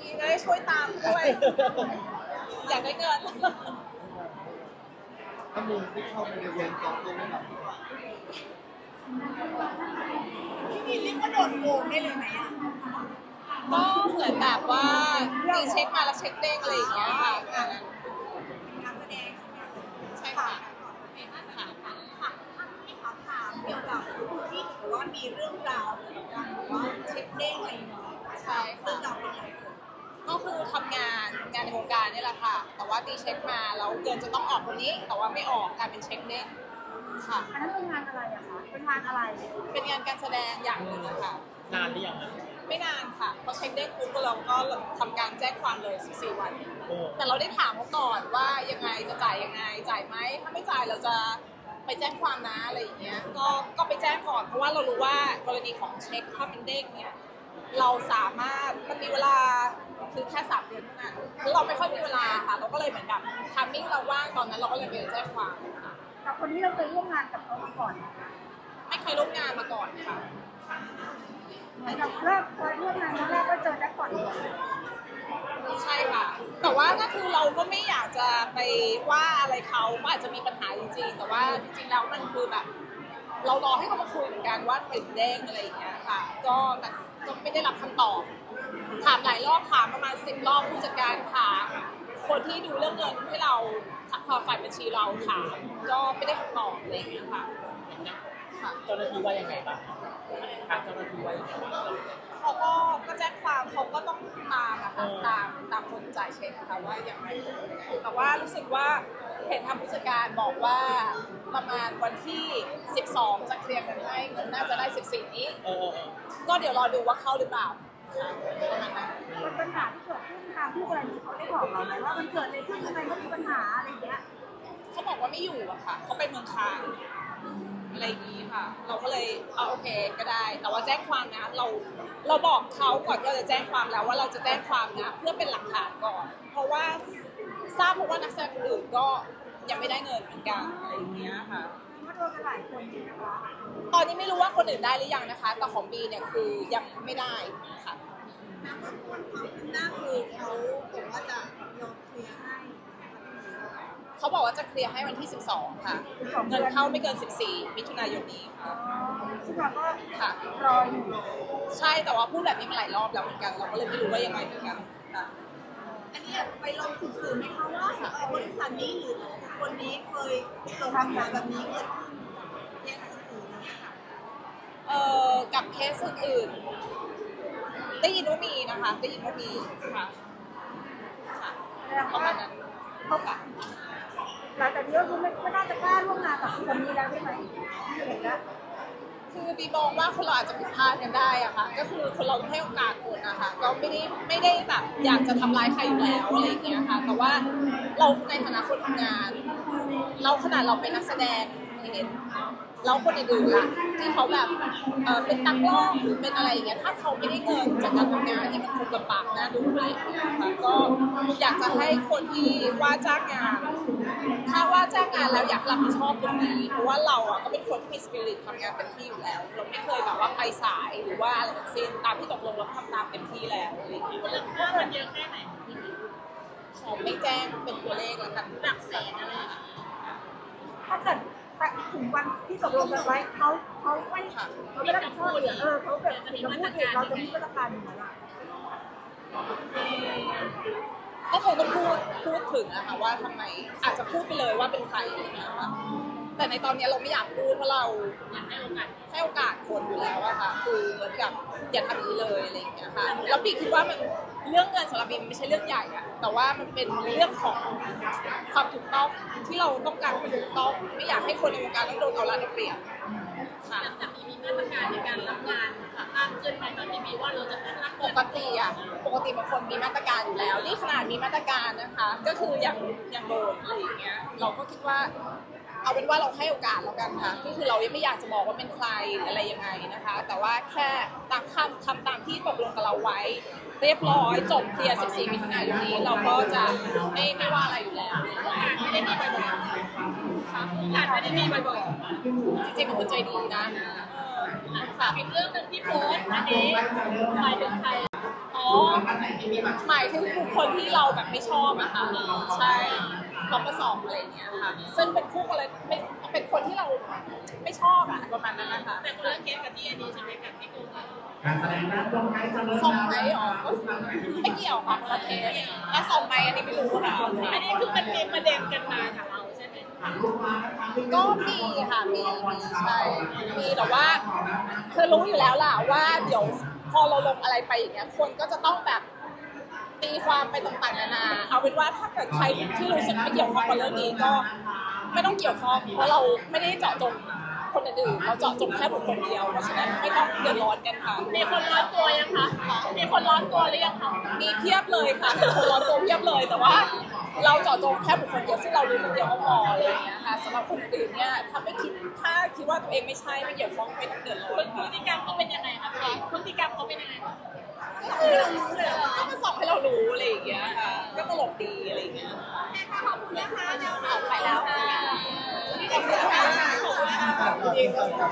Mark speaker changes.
Speaker 1: ได้ช่วยตามด้วยอยากได้เงิน
Speaker 2: ถ้ามึงที่เข้าไปในเวรกองตัวไม่หลับ
Speaker 3: พี่เรียกว่าโดนโกงได้เลยไหมอ่ะ
Speaker 1: ก็เหมือนแบบว่าตีเช็คมาแล้วเช็คเด้งอะไรอย่างเงี้ยค่ะ
Speaker 3: นักแสดง
Speaker 1: ใช่ค่ะ
Speaker 3: ที่เขาถามเกี่ยวกับที่ถือว่ามีเรื่องราวเกี่ยวกับการว่าเช็คเด้งอะไรอย่างเงี้ย
Speaker 1: ใช่
Speaker 3: เรื่
Speaker 1: ค่ะ
Speaker 3: องราวเป็นยังไง
Speaker 1: ก็คือทำงานในวงการนี่แหละค่ะแต่ว่าตีเช็คมาแล้วเงินจะต้องออกคนนี้แต่ว่าไม่ออกกลายเป็นเช็คเด้งค่ะ
Speaker 3: อันนั้นเป็นงานอะไรอะคะเป็นงานอะไร
Speaker 1: เป็นงานการแสดงอย่างหนึ่งค่ะ
Speaker 2: นานหรือยัง
Speaker 1: ไม่นานค่ะพอเช็คเด้งปุ๊บเราก็ทำการแจ้งความเลย14 วันแต่เราได้ถามเขาก่อนว่ายังไงจะจ่ายยังไงจ่ายไหมถ้าไม่จ่ายเราจะไปแจ้งความนะอะไรอย่างเงี้ยก็ไปแจ้งก่อนเพราะว่าเรารู้ว่ากรณีของเช็คถ้ามันเด้งเนี่ยเราสามารถมันมีเวลาคือแค่3 เดือนเท่านั้นเราไม่ค่อยมีเวลาค่ะเราก็เลยเหมือนแบบทามมิ่งเราว่างตอนนั้นเราก็เลยไปแจ้งความค่ะ
Speaker 3: แต่คนนี้เราเคยร่วมงานกับเขามาก่อน
Speaker 1: ไม่เคยร่วมงานมาก่อนค่ะ
Speaker 3: เหมือนกับเริ่มเคยร่วมงานครั้งแรกก็เจอแจ็คพอต
Speaker 1: ใช่ค่ะแต่ว่าก็คือเราก็ไม่อยากจะไปว่าอะไรเขาอาจจะมีปัญหาจริงๆแต่ว่าจริงๆแล้วมันคือแบบเรารอให้เขามาคุยเหมือนกันว่าติดเด้งอะไรอย่างเงี้ยค่ะก็ไม่ได้รับคำตอบถามหลายรอบถามประมาณ10 รอบผู้จัดการถามคนที่ดูเรื่องเงินให้เราพอฝ่ายบัญชีเราถามก็ไม่ได้คำตอบอะไรอย่างเงี้ยค่ะ
Speaker 2: เจ้าหน้าที่ว่ายังไงบ้างทางเจ้าหน้าที่ว่ายังไงบ้าง
Speaker 1: เขาก็แจ้งความเขาก็ต้องตามนะคะตามคนจ่ายเช็คนะคะว่าอย่างไรแต่ว่ารู้สึกว่าเห็นทางผู้จัดการบอกว่าประมาณวันที่12จะเคลียร์กันให้เงินน่าจะได้14นี้ก็เดี๋ยวรอดูว่าเข้าหรือเปล่าค่ะประมาณนั้น
Speaker 3: ปัญหาที่เกิดขึ้นทางผู้กรณีเขาได้บอกเราไหมว่ามันเกิดอะไรขึ้นทำไมเขามีปัญหาอะไรอย่างเงี้ย
Speaker 1: เขาบอกว่าไม่อยู่อะค่ะเขาไปเมืองคานอะไรอย่างนี้ค่ะเราก็เลยโอเคก็ได้แต่ว่าแจ้งความนะเราบอกเขาก่อนก็จะแจ้งความแล้วว่าเราจะแจ้งความนะเพื่อเป็นหลักฐานก่อนเพราะว่าทราบเพราะว่านักแสดงคนอื่นก็ยังไม่ได้เงินเหมือนกันอะไรอย่างเงี้ยค่ะ
Speaker 3: ว่าโดนกันหลายคนจริงนะคะ
Speaker 1: ตอนนี้ไม่รู้ว่าคนอื่นได้หรือยังนะคะแต่ของบีเนี่ยคือยังไม่ได้ค่ะ
Speaker 3: หน้าคือเขาบอกว่าจะยอมเคลียร์ให้
Speaker 1: เขาบอกว่าจะเคลียร์ให้วันที่12ค่ะเงินเข้าไม่เกิน14 มิถุนายนนี้ค่ะ
Speaker 3: ซึ่งเราก็
Speaker 1: ค่ะ
Speaker 3: รออยู่
Speaker 1: ใช่แต่ว่าพูดแบบนี้มาหลายรอบแล้วเหมือนกันเราก็เลยไม่รู้ว่ายังไงเหมือนกันค่ะ
Speaker 3: อันนี้ไปลองสืบไหมคะว่าบริษัทนี้หรือคนนี้เคยทำงานแบบนี้เกิดขึ้นเคสอื่นๆนะคะ
Speaker 1: กับเคสอื่นๆได้ยินว่ามีนะคะได้ยินว่ามีค่ะประมาณนั้นค่ะ
Speaker 3: หลังจากนี้ก็คือไม่น่าจะกล้าร่วมงานกับคนนี้แล้วใช่ไหมเห็นแล้ว
Speaker 1: คือบีมองว่าคนเราอาจจะผิดพลาดกันได้อะค่ะก็คือคนเราต้องให้โอกาสคนนะคะก็ไม่ได้แบบอยากจะทำร้ายใครอยู่แล้วอะไรอย่างเงี้ยค่ะแต่ว่าเราในฐานะคนทำงานเราขนาดเราเป็นนักแสดงเห็นแล้วคนอื่นๆล่ะที่เขาแบบเป็นตากล้องหรือเป็นอะไรอย่างเงี้ยถ้าเขาไม่ได้เงินจากการทำงานเนี่ยมันคงลำบากน่าดูอะไรอย่างเงี้ยค่ะก็อยากจะให้คนที่ว่าจ้างงานถ้าว่าจ้างงานแล้วอยากรับผิดชอบตรงนี้เพราะว่าเราอ่ะก็เป็นคนที่มีสปิริตทำงานเต็มที่อยู่แล้วเราไม่เคยแบบว่าไปสายหรือว่าอะไรทั้งสิ้นตามที่ตกลงเราทำตามเต็มที่แล้วอะไรอย่างเงี้ย
Speaker 3: มันเยอะแค่ไหน
Speaker 1: ขอไม่แจ้งเป็นตัวเลขแล้วกัน
Speaker 3: หลักแสนอะไรถ้าเกิดถึงวันที่ตกลงกันไว้เขาไม่เขาไม่ได้พูดเขาแบบถึงจะพูดเองเราจะมีมาตรการอย่างไร
Speaker 1: ก็คงต้องพูดถึงนะคะว่าทำไมอาจจะพูดไปเลยว่าเป็นใครอะไรอย่างเงี้ยค่ะแต่ในตอนนี้เราไม่อยากพูดเพราะเราอยากให้โอกาสคนอยู่แล้วอะค่ะคือเหมือนกับอย่าทำนี้เลยอะไรอย่างเงี้ยค่ะแล้วบีคิดว่ามันเรื่องเงินสำหรับบีมันไม่ใช่เรื่องใหญ่อะแต่ว่ามันเป็นเรื่องของความถูกต้องที่เราต้องการความถูกต้องไม่อยากให้คนในวงการต้องโดนเอารัดเอาเปรียบ
Speaker 3: ค่ะแต่มีมาตรการในการรับงานมากขึ้นไหมตอนนี้มีว่าเราจะรับ
Speaker 1: ปกติบางคนมีมาตรการอยู่แล้วนี่ขนาดมีมาตรการนะคะก็คือยังโดนอะไรอย่างเงี้ยเราก็คิดว่าเอาเป็นว่าเราให้โอกาสแล้วกันค่ะก็คือเรายังไม่อยากจะบอกว่าเป็นใครอะไรยังไงนะคะแต่ว่าแค่ทำตามที่ตกลงกับเราไว้เรียบร้อยจบเคลียร์14 มิถุนายนนี้เราก็จะไม่ว่าอะไรอยู่แล้ว
Speaker 3: ไม่ได้มีบ่อยๆค่ะไม่ได้มีบ่อย
Speaker 1: ๆจริงๆเป็นคนใจดีนะ
Speaker 3: ค่ะเป็นเรื่องนึงที่โพสต์อันนี้หมายถึงใคร
Speaker 1: อ๋อหมายถึงบุคคลที่เราแบบไม่ชอบอะค่ะใช่เราประสอบอะไรอย่างเงี้ยค่ะซึ่งเป็นคู่อะไรไม่เป็นคนที่เราไม่ชอบอะประมาณนั้นนะคะแต่คนละเคสกับที่อันนี้ใช่ไหมกับที่กู
Speaker 4: การแสดงนะลงไม้จะเริ่ม
Speaker 1: ส่งไหมอ๋อไม่เกี่ยวค่ะคนละเคสแล้วส่งไหมอันนี้ไม่รู้ค่ะอันนี้คือมันมีประเด็นกันมาค่ะเราใช่ไหมก็มีค่ะมีใช่มีแต่ว่าคือรู้อยู่แล้วล่ะว่าเดี๋ยวพอเราลงอะไรไปอย่างเงี้ยคนก็จะต้องแบบตีความไปต่างๆนานาเอาเป็นว่าถ้าเกิดใครที่รู้สึกไม่เกี่ยวข้องกับเรื่องนี้ก็ไม่ต้องเกี่ยวข้องเพราะเราไม่ได้เจาะจงคนอื่นๆเราเจาะจงแค่บุคคลเดียวเพราะฉะนั้นไม่ต้องเดือดร้อนกันค่ะมีคนร้อนตัวยังคะมีคนร้อนตัวหรือยังคะมีเพียบเลยค่ะมีคนร้อนตัวเพียบเลยแต่ว่าเราเจาะจงแค่บุคคลเดียวซึ่งเรารู้คนเดียวก็พออะไรอย่างเงี้ยค่ะสำหรับคนอื่นเนี่ยถ้าคิดว่าตัวเองไม่ใช่ไม่เกี่ยวข้องไม่ต้องเดือดร้อนพฤติกรรมเขาเป็นยังไงคะพฤติกรรมเขาเป็นยังไงก็มาส่องให้เรารู้อะไรอย่างเงี้ยค่ะก็ตลกดีอะไรอย่างเงี้ยขอบคุณนะคะเดี๋ยวเราไปแล้วค่ะขอบคุณค่ะ